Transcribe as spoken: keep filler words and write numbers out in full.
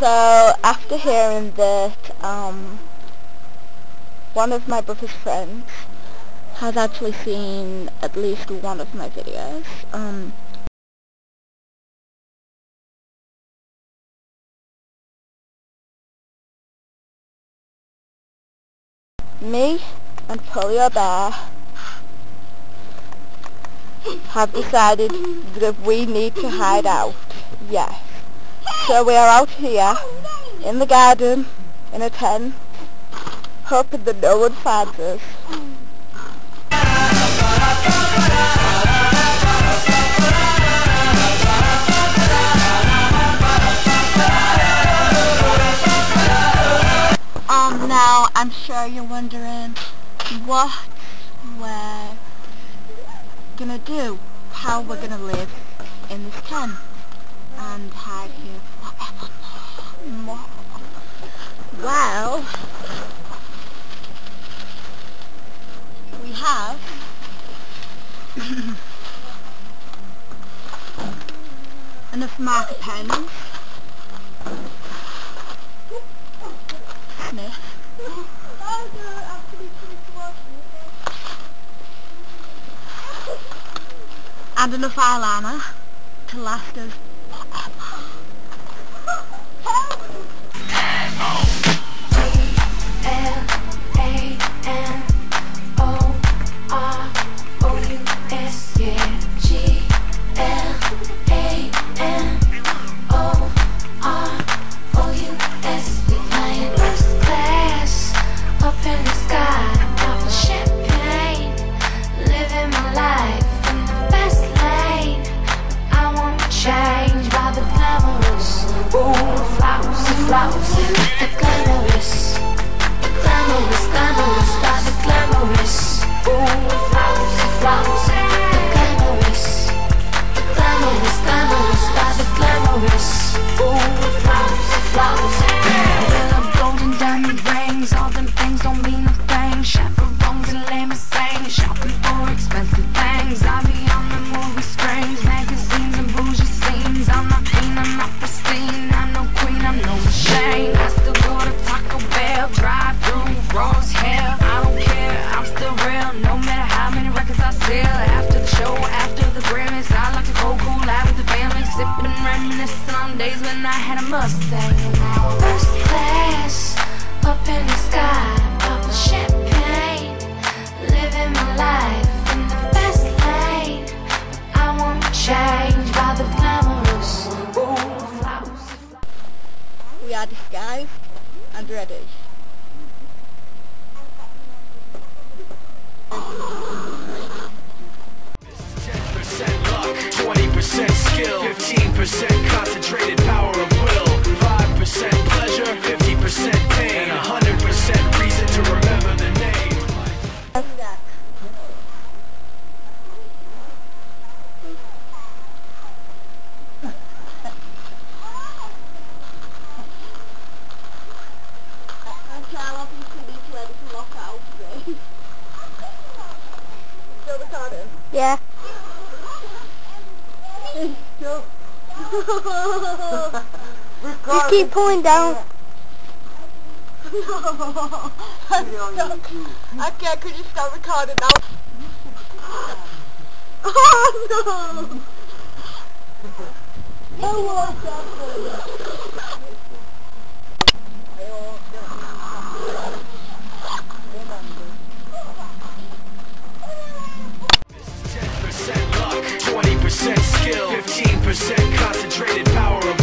So after hearing that um, one of my brother's friends has actually seen at least one of my videos, um, me and Polio Bear have decided that we need to hide out. Yes. So we are out here in the garden in a tent, hoping that no one finds us. Um, now I'm sure you're wondering what we're gonna do, how we're gonna live in this tent and hide here forever. Well, we have enough marker pens, Smith, and enough eyeliner to last us forever. Flowers, the glamorous, the glamorous, glamorous, by the glamorous. Ooh, flowers, flowers, the glamorous, the glamorous, glamorous, by the glamorous. Ooh, flowers, flowers. Well, I'm golden diamond rings, all them things don't mean a thing. Chaperones and limousines, shopping for expensive things. I be on the movie screens, magazines and bougie scenes. I'm not clean, I'm not pristine, I'm no queen, I'm no machine. I still go to Taco Bell, drive through Ross Hill. I don't care, I'm still real, no matter how many records I sell. After the show, after the Grammys, I like to go cool out with the family, sipping and reminiscing on days when I had a Mustang. First class, up in the sky, popping champagne, living my life in the fast lane. I won't change by the glamorous. Ooh, flowers. We are disguised and ready. ten percent luck, twenty percent skill, fifteen percent concentrated power of will, five percent pleasure, fifty percent pain, and one hundred percent reason to remember the name. Yeah. Just keep pulling down. No, I can't. Could you start recording now? Oh no! Oh, ten percent luck, twenty percent skill, fifteen percent concentrated power of